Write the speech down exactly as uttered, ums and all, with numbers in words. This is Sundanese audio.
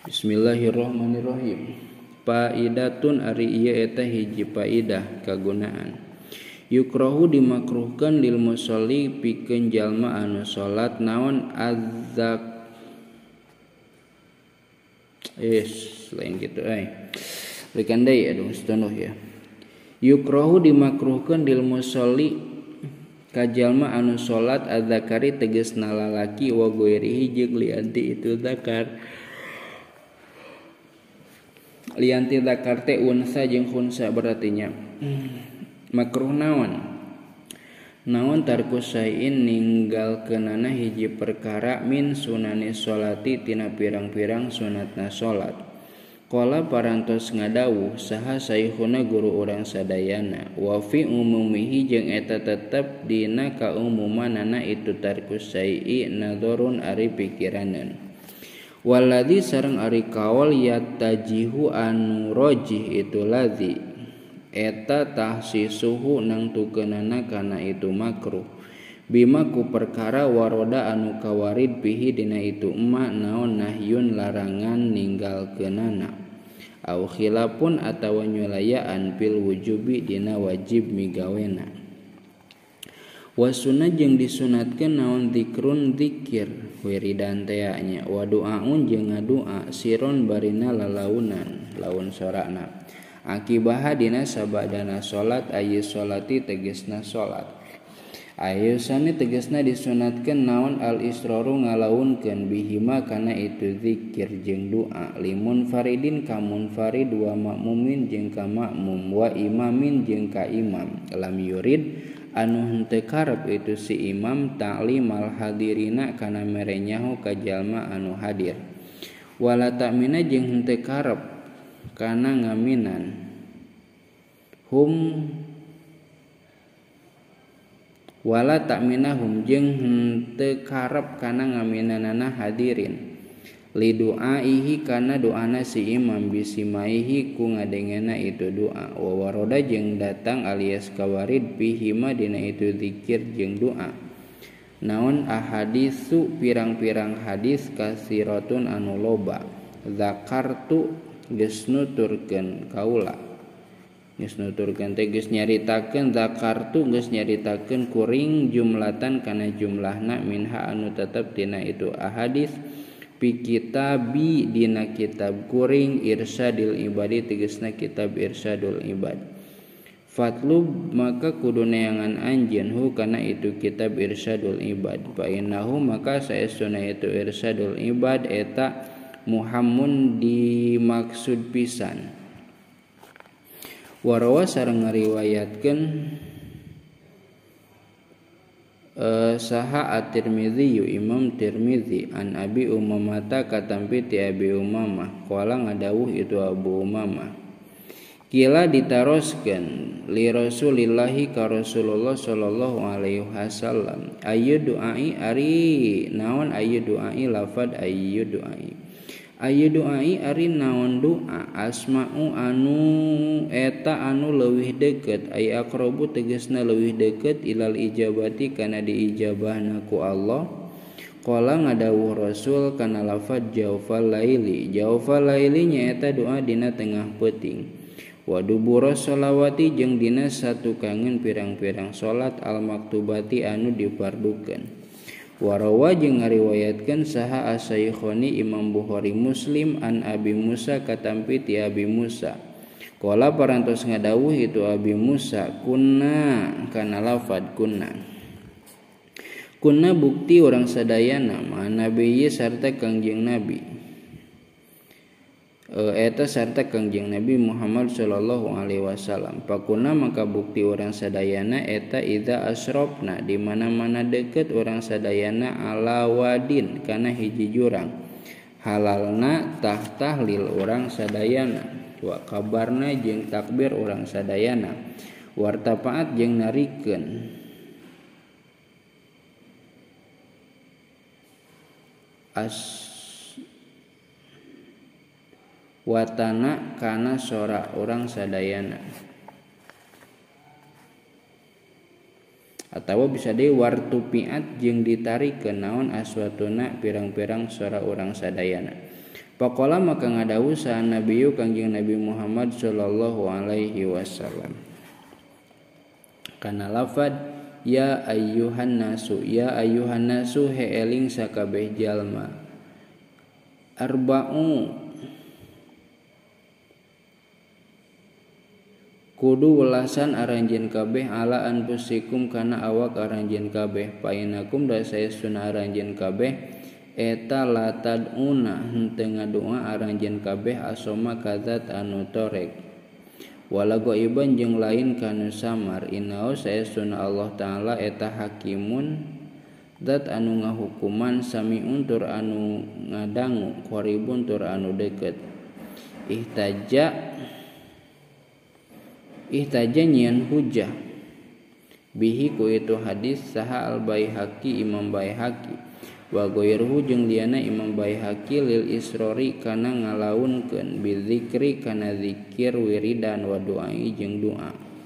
Bismillahirrahmanirrahim. Faidatun ari ieu eta hiji faidah kagunaan. Yukrahu dimakruhkeun lil musolli pikeun jalma anu salat naon azzak eh lain gitu eh berikan deui aduh stonoh ya. Yukrahu dimakruhkeun lil musolli ka jalma anu salat azzakari tegasna lalaki wa ghairihi jeung lianti itu zakar. Lianti zakar teh unsa jeung khunsa berartinya. Makruh naon? Naon tarku sayin ninggalkeunana hiji perkara min sunani sholati tina pirang-pirang sunatna salat. Qala parantos ngadawuh saha saykhuna guru urang sadayana wa fi umumihi jeung eta tetep dina kaumumanana itu tarku sayi nadorun ari pikiraneun. Waladzi sareng ari kaul yatajihu anu rajih itu ladzi eta tahsisuhu nangtukeunana kana itu makruh bima ku perkara waroda anu kawarid bihi dina itu emma naon nahyun larangan ninggalkeunana au khilafun atawa nyulayaan fil wujubi dina wajib migawena. Wasuna jeung disunatkeun naon zikrun zikir wiridan teh nya wa duaun jeung ngadua siron barina lalaunan laun sorana akibaha dina sabadana salat ayu salati tegasna salat ayu sami tegasna disunatkeun naon al isroru ngalaunkeun bihima kana itu zikir jeung doa limun faridin kamun farid wa makmumin jeung ka makmum wa imamin jeung ka imam lam yurid anu henteu karep itu si imam ta'limal hadirina kana mere nyaho ka jalma anu hadir wala ta'mina jeung henteu karep kana ngaminan hum wala ta'minahum jeung henteu karep kana ngaminanana hadirin li du'aihi kana doana si imam bisimaihi ku ngadengena itu doa wa waroda jeung datang alias kawarid bihima dina itu zikir jeung doa naon ahadisu pirang-pirang hadis kasiratun anu loba zakartu geus nuturkeun kaula geus nuturkeun teh geus nyaritakeun zakartu geus nyaritakeun kuring jumlatan kana jumlahna minha anu tetep dina itu ahadis fi kitabi dina kitab kuring irsadil ibadi tegasna kitab irsadul ibad fatlub maka kudu neangan anjeun hu kana itu kitab irsadul ibad fa innahu maka saestuna itu irsadul ibad eta muhammun dimaksud pisan warawa sareng ngariwayatkeun Uh, saha at-Tirmidzi Imam Tirmidzi an Abi Umamah katampi ti Abi Umamah qala ngadawuh itu Abu Umamah kila ditaroskeun li Rasulillahi ka Rasulullah sallallahu alaihi wasallam ayu duai ari naon ayu duai lafad ayu duai ayu duai ari naon doa asma'u anu eta anu leuwih deukeut ay aqrabu tegasna leuwih deukeut ilal ijabati kana diijabahna ku Allah qala ngadawuh Rasul kana lafaz jawfal laili jawfal laili nya eta doa dina tengah peuting wa dubura sholawati jeung dina satukangeun pirang-pirang salat al maktubati anu difardukeun warawa jeung ngariwayatkeun saha as-Saikhoni Imam Bukhari Muslim an Abi Musa katampi ti Abi Musa qala parantos ngadawuh itu Abi Musa kunna kana lafad kunna kunna bukti urang sadayana ma nabi sarta kangjeng nabi eta sarta kangjeng Nabi Muhammad sallallahu alaihi wasallam pakuna maka bukti orang sadayana eta idza asrofna di mana-mana deket orang sadayana ala wadin kana hiji jurang halalna tah tahlil orang sadayana wa kabarna jeung takbir orang sadayana wartapaat jeung narikeun as watana kana sora orang sadayana atawa bisa deui wartupiat jeung ditarikeun naon aswatuna pirang-pirang sora urang sadayana Faqala maka ngadawu sa nabiyyu kangjeng Nabi Muhammad sallallahu alaihi wasallam kana lafad ya ayyuhan nasu ya ayyuhan nasu he eling sakabeh jalma arba'u kudu welasan aranjeun kabeh ala anfusikum kana awak aranjeun kabeh painakum da saestuna aranjeun kabeh eta lataduna henteu ngadoa aranjeun kabeh asoma kadzat anu torek wala goiban jeung lain kana samar innahu saestuna Allah taala eta hakimun zat anu ngahukuman samiun tur anu ngadangu qaribun tur anu deukeut ihtaja ihtaja nyian hujah bihi ku itu hadis saha al Baihaqi Imam Baihaqi wa ghairuhu jeung liana Imam Baihaqi lil isrori kana ngalaunkeun bizikri kana zikir wiridan wa doai jeung doa